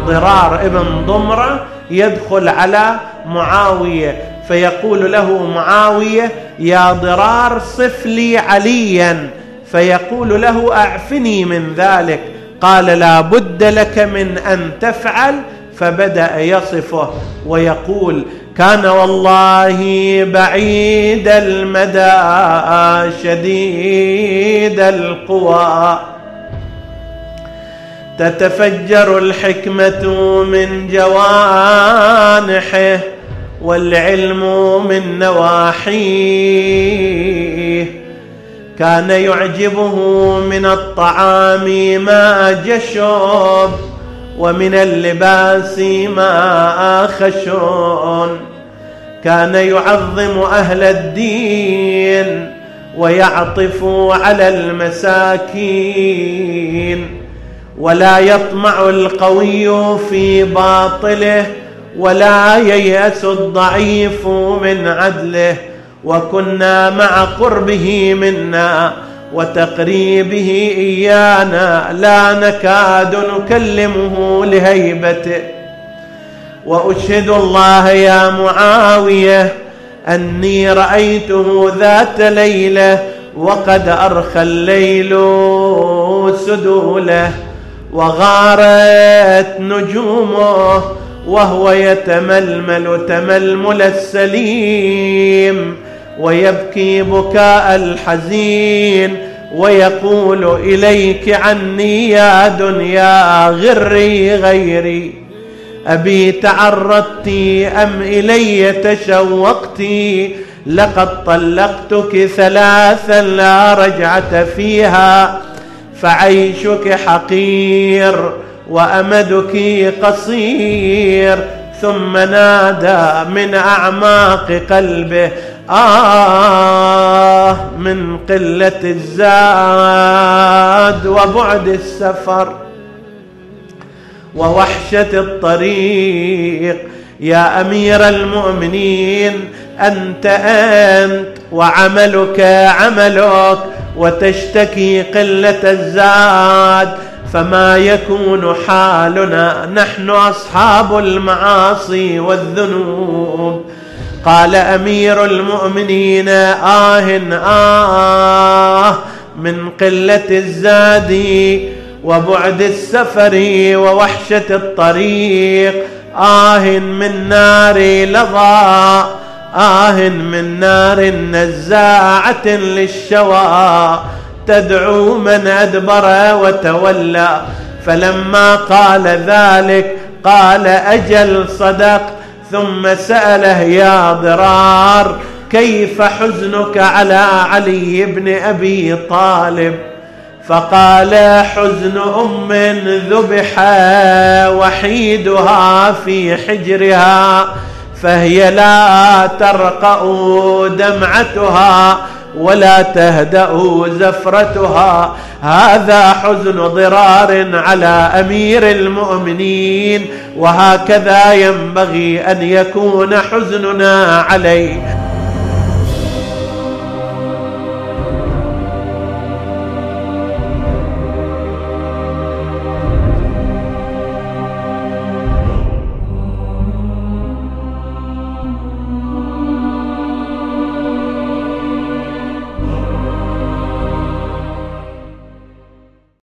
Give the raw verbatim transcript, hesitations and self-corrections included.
ضرار ابن ضمرة يدخل على معاوية فيقول له معاوية: يا ضرار صف لي عليا. فيقول له: أعفني من ذلك. قال: لا بد لك من أن تفعل. فبدأ يصفه ويقول: كان والله بعيد المدى شديد القوى، تتفجر الحكمة من جوانحه والعلم من نواحيه، كان يعجبه من الطعام ما جشب ومن اللباس ما خشن، كان يعظم أهل الدين ويعطف على المساكين، ولا يطمع القوي في باطله ولا ييأس الضعيف من عدله. وكنا مع قربه منا وتقريبه إيانا لا نكاد نكلمه لهيبته. وأشهد الله يا معاوية أني رأيته ذات ليلة وقد أرخى الليل سدوله وغارت نجومه وهو يتململ تململ السليم ويبكي بكاء الحزين ويقول: إليك عني يا دنيا غري غيري، أبي تعرضت أم إلي تشوقت؟ لقد طلقتك ثلاثا لا رجعة فيها، فعيشك حقير وأمدك قصير. ثم نادى من أعماق قلبه: آه من قلة الزاد وبعد السفر ووحشة الطريق. يا أمير المؤمنين، أنت أنت وعملك عملك، وتشتكي قلة الزاد، فما يكون حالنا نحن أصحاب المعاصي والذنوب؟ قال أمير المؤمنين: آه آه من قلة الزاد وبعد السفر ووحشة الطريق، آه من نار لظى، آه من نار نزاعة للشوى تدعو من أدبر وتولى. فلما قال ذلك قال: أجل صدق. ثم سأله: يا ضرار، كيف حزنك على علي بن أبي طالب؟ فقال: حزن أم ذبح وحيدها في حجرها، فهي لا ترقأ دمعتها ولا تهدأ زفرتها. هذا حزن ضرار على أمير المؤمنين، وهكذا ينبغي أن يكون حزننا عليه.